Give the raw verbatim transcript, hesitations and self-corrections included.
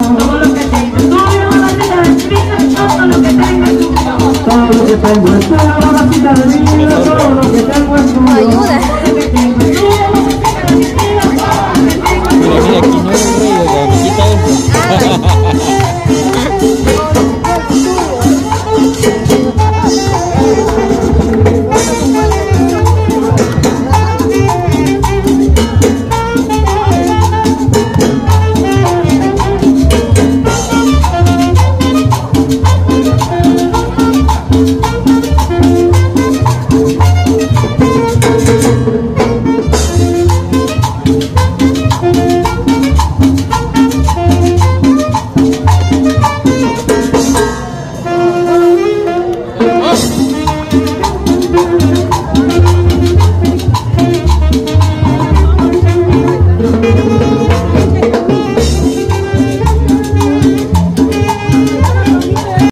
Todo lo que tengo es tuyo, la cita de mi vida, todo lo que tengo es tuyo. Todo lo que tengo es tuyo, la cita de mi vida.